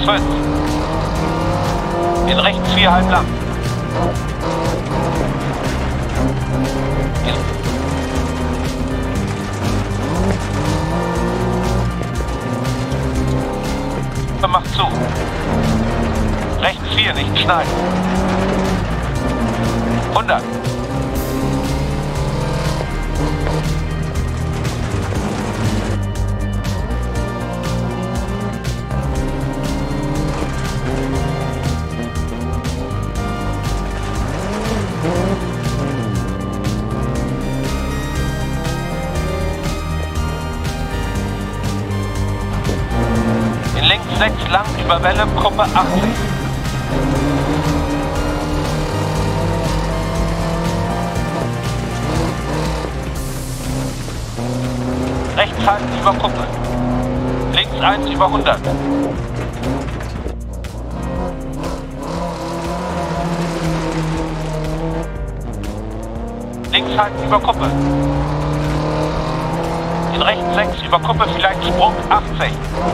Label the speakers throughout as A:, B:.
A: 5. In rechts 4 halb lang. Macht zu. Rechts 4, nicht schneiden. 100. Links 6 lang über Welle, Gruppe 80. Rechts halten über Kuppe. Links 1 über 100. Links halten über Kuppe. In rechts 6 über Kuppe, vielleicht Sprung 80.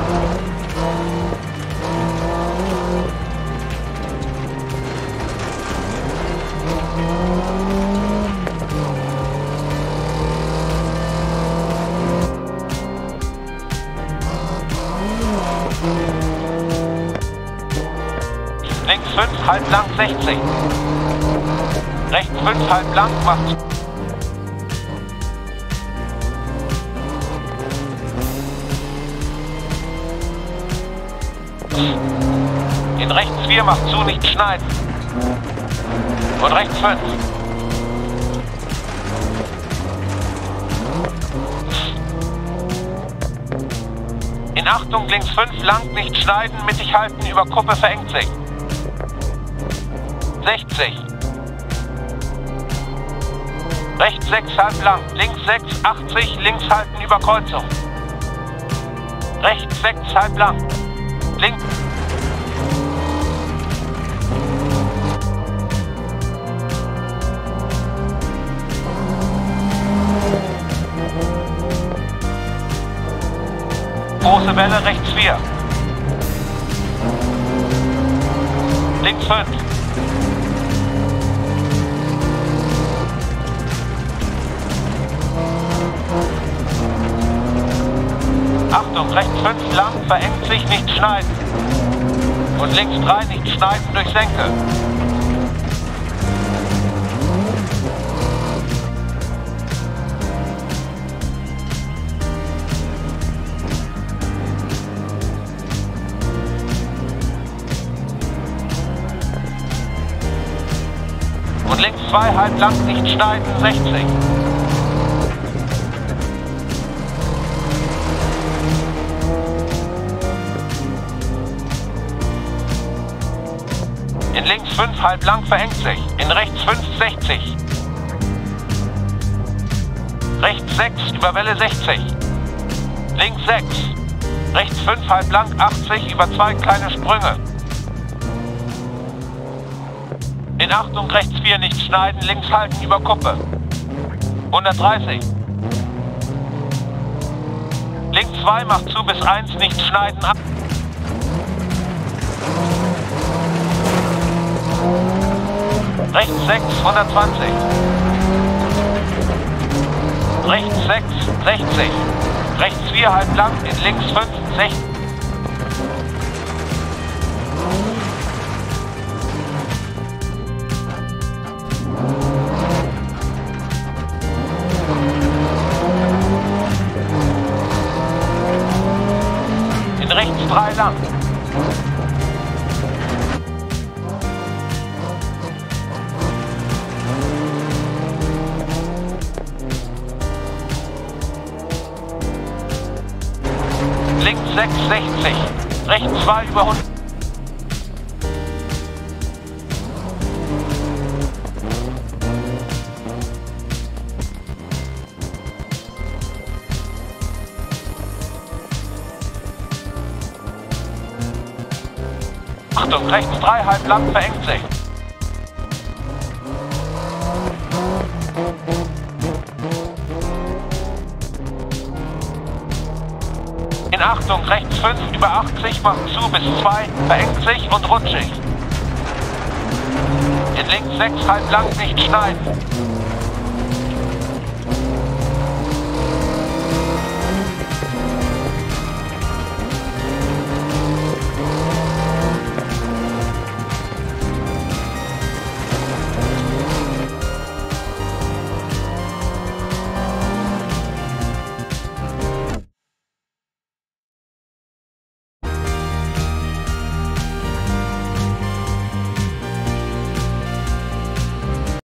A: Links 5, halb lang 60. Rechts 5, halb lang, macht. In rechts 4, macht zu, nicht schneiden. Und rechts 5. In Achtung, links 5, lang, nicht schneiden, mittig halten, über Kuppe verengt sich. 60. Rechts 6, halb lang, links 6, 80, links halten, über Kreuzung. Rechts 6, halb lang, links. Große Welle, rechts 4. Links 5. Achtung, rechts 5 lang, verengt sich, nicht schneiden. Und links 3, nicht schneiden, durch Senke. Und links 2, halb lang, nicht schneiden, 60. In links 5, halb lang, verengt sich. In rechts 5, 60. Rechts 6, über Welle 60. Links 6. Rechts 5, halb lang, 80, über 2 kleine Sprünge. In Achtung, rechts 4, nicht schneiden, links halten, über Kuppe. 130. Links 2, macht zu bis 1, nicht schneiden, ab. Rechts 6, 120. Rechts 6, 60. Rechts 4, halb lang, in links 5, 60. In rechts 3 lang. Links 6, 60. Rechts 2 über 100. Achtung, rechts 3, halb lang, verengt sich. In Achtung, rechts 5 über 80, macht zu bis 2, verengt sich und rutschig. In links 6 halb lang nicht schneiden.